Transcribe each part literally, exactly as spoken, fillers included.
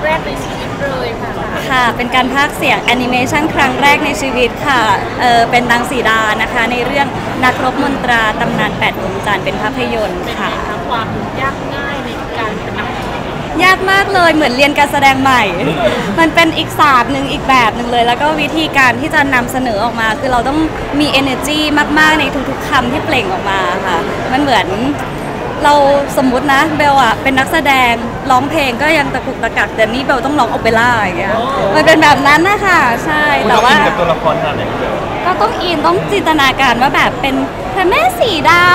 แรกในชีวิตเลยค่ะค่ะเป็นการพากย์เสียงแอนิเมชันครั้งแรกในชีวิตค่ะเออเป็นนางสีดานะคะในเรื่องนักรบมนตราตำนานแปดดวงจันทร์เป็นภาพยนตร์ค่ะความยากง่ายในการเป็นนักยากมากเลยเหมือนเรียนการแสดงใหม่ มันเป็นอีกศาสตร์หนึ่งอีกแบบหนึ่งเลยแล้วก็วิธีการที่จะนำเสนอออกมาคือเราต้องมี energy มากๆในทุกๆคำที่เปล่งออกมาค่ะมันเหมือนเราสมมุตินะเบลอะเป็นนักแสดงร้องเพลงก็ยังตะกุกตะกักแต่นี่เบลต้องร้องโอเปร่าอย่างเงี้ยมันเป็นแบบนั้นนะคะใช่แต่ว่ากับตัวละครขนาดไหนเบลก็ต้องอินต้องจินตนาการว่าแบบเป็นพระแม่สีดา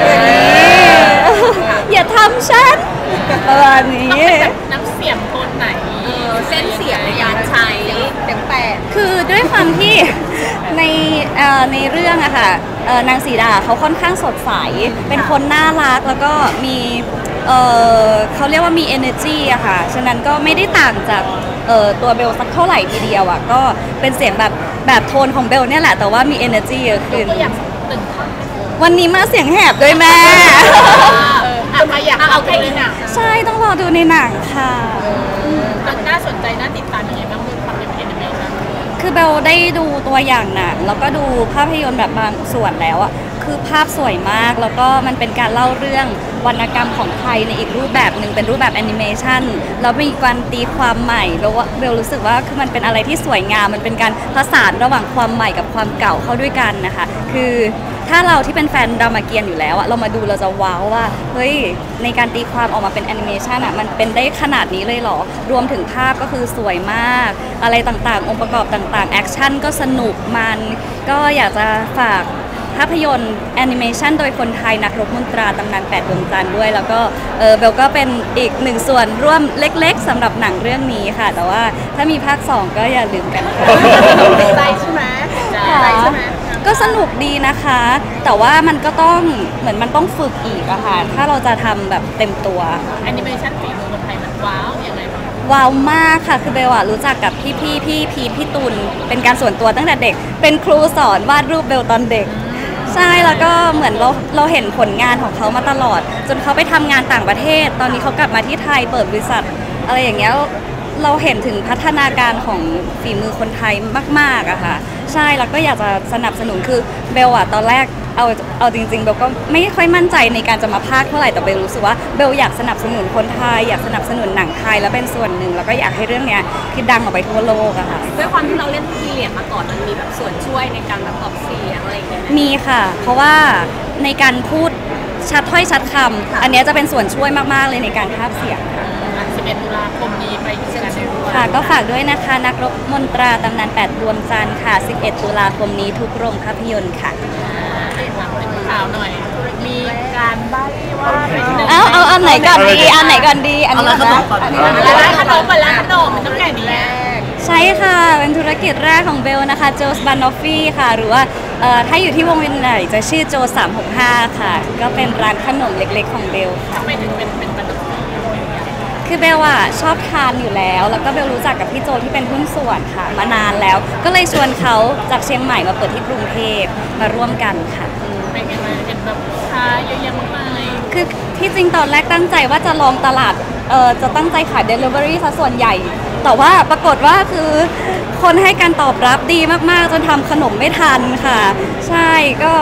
อย่าทำฉันประมาณนี้น้ำเสียงโทนไหนเส้นเสียงในการใช้เต็มแปดคือด้วยความที่ในในเรื่องอะค่ะนางสีดาเขาค่อนข้างสดใสเป็นคนน่ารักแล้วก็มีเขาเรียกว่ามี energy อะค่ะฉะนั้นก็ไม่ได้ต่างจากตัวเบลสักเท่าไหร่ทีเดียวอะก็เป็นเสียงแบบแบบโทนของเบลเนี่ยแหละแต่ว่ามี energy เยอะขึ้นวันนี้มาเสียงแหบด้วยแม่เอามาอยากเอาแค่ในหนังใช่ต้องรอดูในหนังค่ะน่าสนใจน่าติดตามยังไงบ้างเรื่องความเป็นแอนิเมชั่นคือเบลได้ดูตัวอย่างหนังแล้วก็ดูภาพยนตร์แบบบางส่วนแล้วอ่ะคือภาพสวยมากแล้วก็มันเป็นการเล่าเรื่องวรรณกรรมของไทยในอีกรูปแบบหนึ่งเป็นรูปแบบแอนิเมชันแล้วมีการตีความใหม่เบลว่าเบลรู้สึกว่าคือมันเป็นอะไรที่สวยงามมันเป็นการผสานระหว่างความใหม่กับความเก่าเข้าด้วยกันนะคะคือถ้าเราที่เป็นแฟนรามเกียรติ์อยู่แล้วอะเรามาดูเราจะว้าวว่าเฮ้ยในการตีความออกมาเป็นแอนิเมชันอะมันเป็นได้ขนาดนี้เลยเหรอรวมถึงภาพก็คือสวยมากอะไรต่างๆองค์ประกอบต่างๆแอคชั่นก็สนุกมันก็อยากจะฝากภาพยนตร์แอนิเมชันโดยคนไทยนักรบมนตราตำนานแปดดวงจันทร์ด้วยแล้วก็เออเบลก็เป็นอีกหนึ่งส่วนร่วมเล็กๆสำหรับหนังเรื่องนี้ค่ะแต่ว่าถ้ามีภาคสองก็อย่าลืมกันค่ะใจใช่ไหมใจใช่ไหมก็สนุกดีนะคะแต่ว่ามันก็ต้องเหมือนมันต้องฝึกอีกอะค่ะถ้าเราจะทำแบบเต็มตัวแอนิเมชันฝีมือคนไทยมันว้าวยังไงบ้างว้าวมากค่ะคือเบลอะรู้จักกับพี่พี่พี่พีพี่ตุลเป็นการส่วนตัวตั้งแต่เด็กเป็นครูสอนวาดรูปเบลตอนเด็กใช่แล้วก็เหมือนเราเราเห็นผลงานของเขามาตลอดจนเขาไปทำงานต่างประเทศตอนนี้เขากลับมาที่ไทยเปิดบริษัทอะไรอย่างเงี้ยเราเห็นถึงพัฒนาการของฝีมือคนไทยมากๆอะค่ะใช่แล้วก็อยากจะสนับสนุนคือเบลอะตอนแรกเอาเอาจริงๆเบลก็ไม่ค่อยมั่นใจในการจะมาพากย์เท่าไหร่แต่เบลรู้สึกว่าเบลอยากสนับสนุนคนไทยอยากสนับสนุนหนังไทยแล้วเป็นส่วนหนึ่งแล้วก็อยากให้เรื่องเนี้ยคือดังออกไปทั่วโลกอะค่ะด้วยความที่เราเล่นพีเรียดมาก่อนมันมีแบบส่วนช่วยในการแบบออกเสียงอะไรอย่างเงี้ยมีค่ะเพราะว่าในการพูดชัดถ้อยชัดคำอันนี้จะเป็นส่วนช่วยมากๆเลยในการพากย์เสียงสิบเอ็ดตุลาคมนี้ไปดูกันด้วยค่ะก็ฝากด้วยนะคะนักรบมนตราตำนานแปดดวงจันทร์ค่ะสิบเอ็ดตุลาคมนี้ทุกโรงภาพยนตร์ค่ะข่าวหน่อยมีการบ้านว่าเอาเอาอันไหนก่อนดีอันไหนก่อนดีอันนี้ก่อนนะร้านขนมร้านขนมมันต้องแก่นี้ใช่ค่ะเป็นธุรกิจแรกของเบลนะคะโจสบานอฟฟี่ค่ะหรือว่าถ้าอยู่ที่วงเวียนไหนจะชื่อโจสามหกห้าค่ะก็เป็นร้านขนมเล็กๆของเบลค่ะทำไมถึงเป็นเป็นบานอฟฟี่คือเบลอะชอบทานอยู่แล้วแล้วก็เบลรู้จักกับพี่โจที่เป็นหุ้นส่วนค่ะมานานแล้วก็เลยชวนเขาจากเชียงใหม่มาเปิดที่กรุงเทพมาร่วมกันค่ะเป็นไงมาเป็นแบบค้าเยอะแยะมากมายคือที่จริงตอนแรกตั้งใจว่าจะลองตลาดเออจะตั้งใจขาย Delivery ซะส่วนใหญ่แต่ว่าปรากฏว่าคือคนให้การตอบรับดีมากๆจนทำขนมไม่ทันค่ะใช่ก็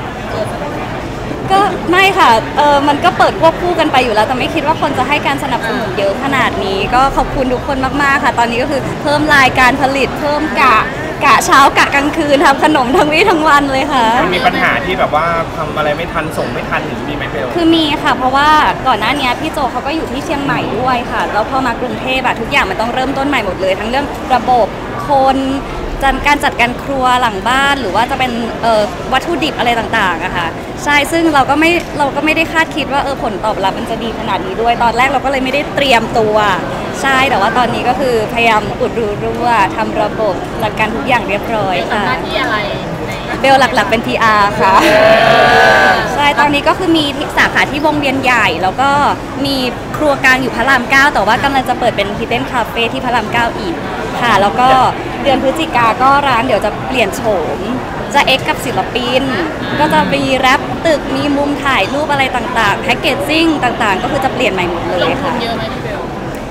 ก็ไม่ค่ะเออมันก็เปิดควบคู่กันไปอยู่แล้วแต่ไม่คิดว่าคนจะให้การสนับสนุนเยอะขนาดนี้ก็ขอบคุณทุกคนมากๆค่ะตอนนี้ก็คือเพิ่มรายการผลิตเพิ่มกะกะเช้ากะกลางคืนทำขนมทั้งวี่ทั้งวันเลยค่ะมันมีปัญหาที่แบบว่าทำอะไรไม่ทันส่งไม่ทันหรือมีไหมเบลคือมีค่ะเพราะว่าก่อนหน้านี้พี่โจเขาก็อยู่ที่เชียงใหม่ด้วยค่ะแล้วพอมากรุงเทพแบบทุกอย่างมันต้องเริ่มต้นใหม่หมดเลยทั้งเรื่องระบบคนการจัดการครัวหลังบ้านหรือว่าจะเป็นวัตถุดิบอะไรต่างๆอะค่ะใช่ซึ่งเราก็ไม่เราก็ไม่ได้คาดคิดว่าเออผลตอบรับมันจะดีขนาดนี้ด้วยตอนแรกเราก็เลยไม่ได้เตรียมตัวใช่แต่ว่าตอนนี้ก็คือพยายามอุดรูรั่วทำระบบจัดการทุกอย่างเรียบร้อยค่ะหน้าที่อะไรเบลหลักๆเป็น พี อาร์ ค่ะใช่ตอนนี้ก็คือมีสาขาที่วงเวียนใหญ่แล้วก็มีครัวกลางอยู่พระรามเก้าแต่ว่ากำลังจะเปิดเป็นฮิดเด้นคาเฟ่ที่พระรามเก้าอีกค่ะแล้วก็เดือนพฤศจิกาก็ร้านเดี๋ยวจะเปลี่ยนโฉมจะเอ็กกับศิลปินก็จะมีแรปตึกมีมุมถ่ายรูปอะไรต่างๆแพ็กเกจจิ้งต่างๆก็คือจะเปลี่ยนใหม่หมดเลยค่ะเยอะไหมพี่เบล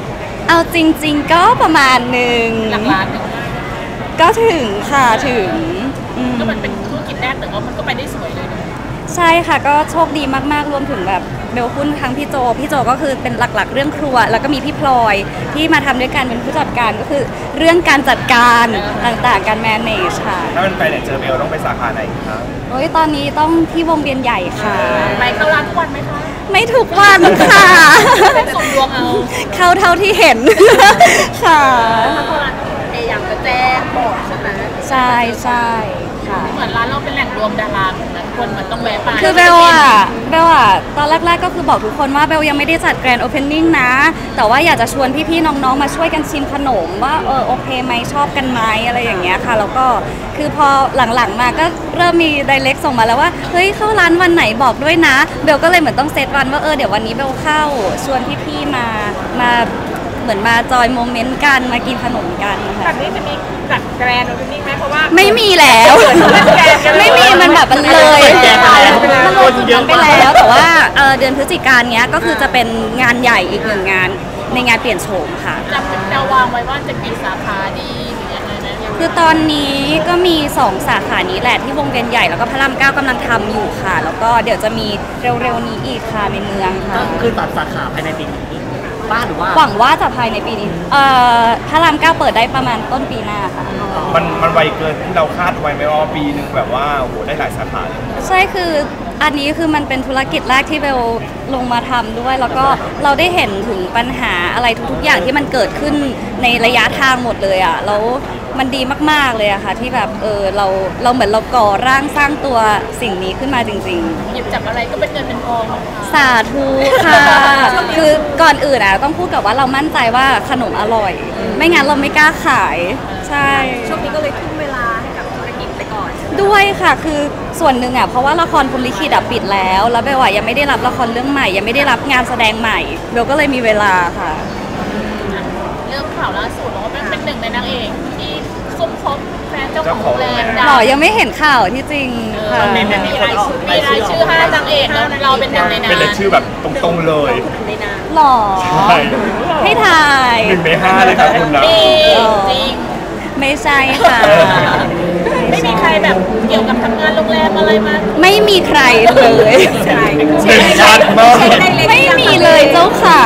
เอาจริงๆก็ประมาณหนึ่งหลักล้านหนึ่งก็ถึงค่ะถึงอืมก็มันเป็นธุรกิจแรกแต่ว่ามันก็ไปได้สวยเลยเนอะใช่ค่ะก็โชคดีมากๆรวมถึงแบบเบลคุ้นทั้งพี่โจพี่โจก็คือเป็นหลักๆ เรื่องครัว แล้วก็มีพี่พลอยที่มาทำด้วยกันเป็นผู้จัดการก็คือเรื่องการจัดการต่างๆการ manage ค่ะถ้ามันไปไหนเจอเบลต้องไปสาขาไหนครับโอ้ยตอนนี้ต้องที่วงเวียนใหญ่ค่ะไปเข้าร้านทุกวันไหมคะไม่ทุกวันค่ะเป็นสุ่มดวงเอาเข้าเท่าที่เห็น ค่ะถ้าเข้าร้านพยายามจะแจ้งบอกใช่ไหมใช่ใช่ค่ะเหมือนร้านเราเป็นแหล่งรวมดาราเหมือนกันคนเหมือนต้องแวะไปคือเบลอะเบลอะตอนแรกๆก็คือบอกทุกคนว่าเบลยังไม่ได้จัดแกรนด์โอเพนนิ่งนะ แต่ว่าอยากจะชวนพี่ๆน้องๆมาช่วยกันชิมขนมว่าเออโอเคไหมชอบกันไหมอะไรอย่างเงี้ยค่ะแล้วก็คือพอหลังๆมาก็เริ่มมีไดเรกส่งมาแล้วว่าเฮ้ยเข้าร้านวันไหนบอกด้วยนะเบลก็เลยเหมือนต้องเซตวันว่าเออเดี๋ยววันนี้เบลเข้าชวนพี่ๆมามาเหมือนมาจอยโมเมนต์กันมากินขนมกันค่ะแบบนี้จะมีจัดแกรนด์โอเพนนิ่งไหมเพราะว่าไม่มีแล้ว ไม่มีมันแบบมันเลยมันเลยจุดนั้นไปแล้วแต่ว่าเอ่อเดือนพฤศจิกายนเนี้ยก็คือจะเป็นงานใหญ่อีกหนึ่งงานในงานเปลี่ยนโฉมค่ะจะจะวางไว้ว่าจะกี่สาขาดีหรือยังไงไหมคือตอนนี้ก็มีสองสาขานี้แหละที่วงเวียนใหญ่แล้วก็พระรามเก้ากำลังทำอยู่ค่ะ แล้วก็เดี๋ยวจะมีเร็วๆนี้อีกค่ะในเมืองค่ะคือตัดสาขาภายในปีนี้บ้านหรือว่าหวังว่าจะภายในปีนี้เอ่อพระรามเก้าเปิดได้ประมาณต้นปีหน้าค่ะมันมันไวเกินที่เราคาดไว้ไหมว่าปีหนึ่งแบบว่าโอ้โหได้หลายสาขาเลยใช่คืออันนี้คือมันเป็นธุรกิจแรกที่เบลลงมาทำด้วย แล้วก็เราได้เห็นถึงปัญหาอะไรทุกๆอย่างที่มันเกิดขึ้นในระยะทางหมดเลยอ่ะแล้วมันดีมากๆเลยอะค่ะที่แบบเออเราเราเหมือนเราก่อร่างสร้างตัวสิ่งนี้ขึ้นมาจริงหยิบจับอะไรก็เป็นเงินเป็นทองของเขาๆ สาธุค่ะ คือก่อนอื่นอะต้องพูดกับว่าเรามั่นใจว่าขนมอร่อย ไม่งั้นเราไม่กล้าขายใช่ช่วงนี้ก็เลยทุ่มเวลาให้กับธุรกิจไปก่อนด้วยค่ะคือส่วนหนึ่งอ่ะเพราะว่าละครพรหมลิขิตอ่ะปิดแล้ว แล้วเบลอ่ะยังไม่ได้รับละครเรื่องใหม่ ยังไม่ได้รับงานแสดงใหม่เบลก็เลยมีเวลาค่ะเรื่องข่าวล่าสุดบอกว่าเป็นเป็นหนึ่งในนางเอกที่ซุ่มคบแฟนเจ้าของโรงแรมหรอยังไม่เห็นข่าวที่จริงค่ะมีมีรายชื่อมีรายชื่อห้านางเอกแล้วเราเป็นหนึ่งในนั้นเป็นเลยชื่อแบบตรงๆเลยในนั้นหรอใช่ให้ถ่ายหนึ่งในห้าเลยครับคุณนะจริงไม่ใช่ค่ะไม่มีใครแบบเกี่ยวกับทำงานโรงแรมอะไรมาไม่มีใครเลยหนึ่งชัดมากไม่มีเลยเจ้าค่ะ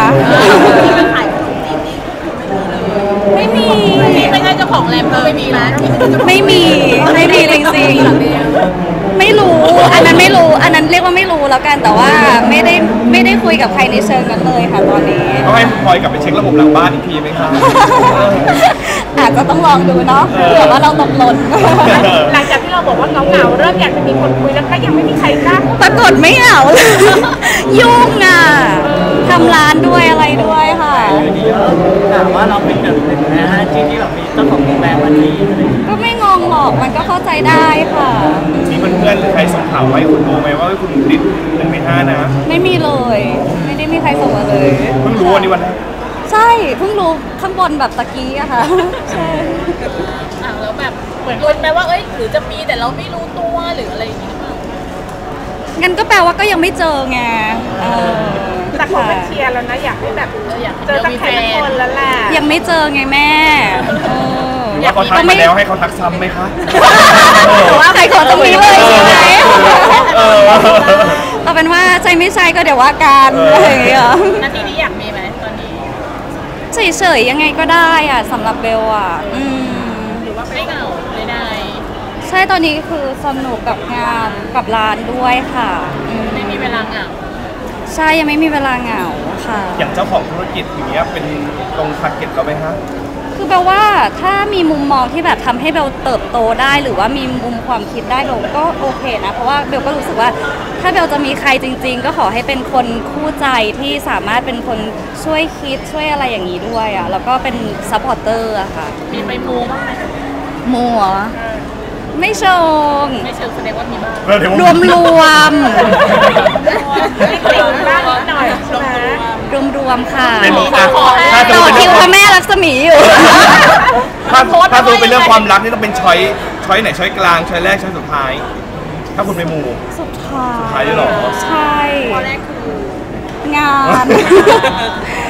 ไม่มีที่ไม่ใช่เจ้าของโรงแรมก็ไม่มีนะไม่มีไม่มีจริงๆไม่รู้อันนั้นไม่รู้อันนั้นเรียกว่าไม่รู้แล้วกันแต่ว่าไม่ได้ไม่ได้คุยกับใครในเชิงนั้นเลยค่ะตอนนี้ต้องให้พลอยกลับไปเช็คระบบหลังบ้านอีกทีไหมครับอาจจะต้องลองดูเนาะเผื่อว่าเราตกหล่นหลังจากที่เราบอกว่าเหงาๆเริ่มอยากจะมีคนคุยแล้วก็ยังไม่มีใครกล้าปรากฏไม่เหงาเลยยุ่งอ่ะทำร้านด้วยอะไรด้วยค่ะถามว่าเราเป็นหนึ่งหนึ่งนะฮะที่ที่แบบมีเจ้าของโรงแรมวันนี้อะไรอย่างเงี้ยก็ไม่งงหรอกมันก็เข้าใจได้ค่ะมีเพื่อนๆหรือใครส่งข่าวไว้คุณรู้ไหมว่าคุณติดหนึ่งในห้านะไม่มีเลย ไม่ได้มีใครส่งมาเลยเพิ่งรู้วันนี้วันแรกใช่เพิ่งรู้ข้างบนแบบตะกี้อะค่ะใช่อ่ะแล้วแบบเหมือนลุ้นไหมว่าเอ้ยหรือจะมีแต่เราไม่รู้ตัวหรืออะไรอย่างงี้หรือเปล่างั้นก็แปลว่าก็ยังไม่เจอไงเออแต่เขาเป็นเชียร์แล้วนะอยากให้แบบเอออยากเจอสักใครสักคนแล้วแหละยังไม่เจอไงแม่เออหรือว่าเขาทักมาแล้วให้เขาทักซ้ำไหมคะแต่ว่าใครของตรงนี้เลยใช่ไหมเออเอาเป็นว่าใช่ไม่ใช่ก็เดี๋ยวว่ากันเออออะไรอย่างเงี้ยนาทีนี้อยากมีไหมตอนนี้เฉยๆยังไงก็ได้อ่ะสำหรับเบลอ่ะอืมหรือว่าไม่เหงาเลยได้ใช่ตอนนี้คือสนุกกับงานกับร้านด้วยค่ะอืมไม่มีเวลาเหงาใช่ยังไม่มีเวลาเหงาค่ะอย่างเจ้าของธุรกิจอย่างเงี้ยเป็นตรงทาร์เก็ตเราไหมฮะคือแปลว่าถ้ามีมุมมองที่แบบทำให้เบลเติบโตได้ หรือว่ามีมุมความคิดได้เบลก็โอเคนะเพราะว่าเบลก็รู้สึกว่าถ้าเบลจะมีใครจริง ๆ ก็ขอให้เป็นคนคู่ใจที่สามารถเป็นคนช่วยคิดช่วยอะไรอย่างนี้ด้วยอ่ะแล้วก็เป็นซัพพอร์เตอร์อะค่ะมีไปมูบ้างไหมมัวไม่เชิงไม่เชิงแสดงว่ามีบ้างเออเดี๋ยวรวมรวมติดบ้างนิดหน่อยใช่ไหมรวมรวมๆค่ะเป็นอ่ะถ้าสมต่มอติเป็นคิเรื่วองพระแม่ลักษมีอยู่ถ้าถ้าสมมติเป็นเรื่องความรักนี่ต้องเป็นช้อยช้อยไหนช้อยกลางช้อยแรกช้อยสุดท้าย ถ้าคุณไปมูสุดท้ายท้ายด้วยเหรอใช่ข้อแรกคืองาน ใ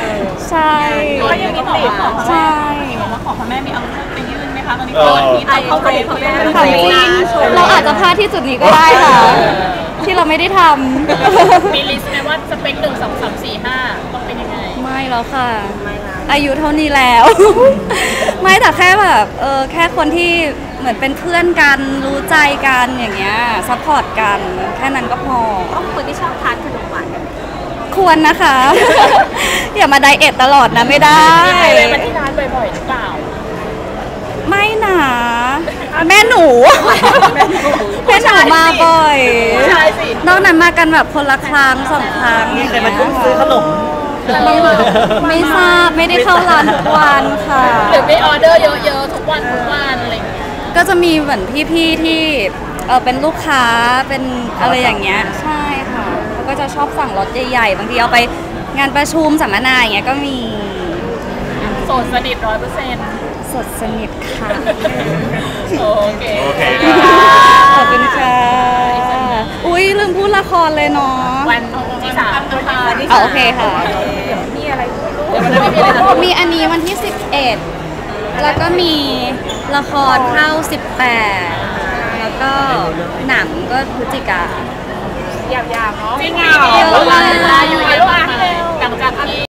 ใช่ก็ยังมีติดของใช่ของพ่อแม่มีเอาเรื่องไปยื่นไหมคะตอนนี้เออที่เอาเข้าไปพ่อแม่ถามจริงเราอาจจะพลาดที่จุดนี้ก็ได้ค่ะ ที่เราไม่ได้ทำมีลิสต์ไหมว่าสเปคหนึ่งสองสามสี่ห้าต้องเป็นยังไงไม่แล้วค่ะ อายุเท่านี้แล้ว ไม่แต่แค่แบบเออแค่คนที่เหมือนเป็นเพื่อนกันรู้ใจกันอย่างเงี้ยซัพพอร์ตกันแค่นั้นก็พอต้องคนที่ชอบทานขนมหวานควรนะคะ อย่ามาไดเอทตลอดนะไม่ได้มีใครไปมาที่ร้านบ่อยๆหรือเปล่าไม่หนาแม่หนู แม่หนูมาบ่อยผู้ชายสินอกนั้นมากันแบบคนละครั้งสองครั้งมีใครมาทุ่มซื้อขนมไม่ไม่ทราบไม่ได้เข้าร้านทุกวันค่ะหรือมีออเดอร์เยอะๆทุกวันทุกวันอะไรอย่างเงี้ยก็จะมีเหมือนพี่ๆที่เออเป็นลูกค้าเป็นอะไรอย่างเงี้ยใช่ค่ะเขาก็จะชอบสั่งรถใหญ่ๆบางทีเอาไปงานประชุมสัมมนาอย่างเงี้ยก็มีโสดสนิทร้อยเปอร์เซ็นต์สดสนิทค่ะโอเคโอเคขอบคุณค่ะอุ้ยลืมพูดละครเลยเนาะวันที่สามนะคะอ๋อโอเคค่ะมีอะไรพูดลูกเดี๋ยววันนั้นไม่มีอะไรนะมีอันนี้วันที่สิบเอ็ดแล้วก็มีละครเข้าสิบแปดแล้วก็หนังก็พฤศจิกายาวๆเนาะจริงเหรอเวลาอยู่เยอะมากเลยหลังจากที่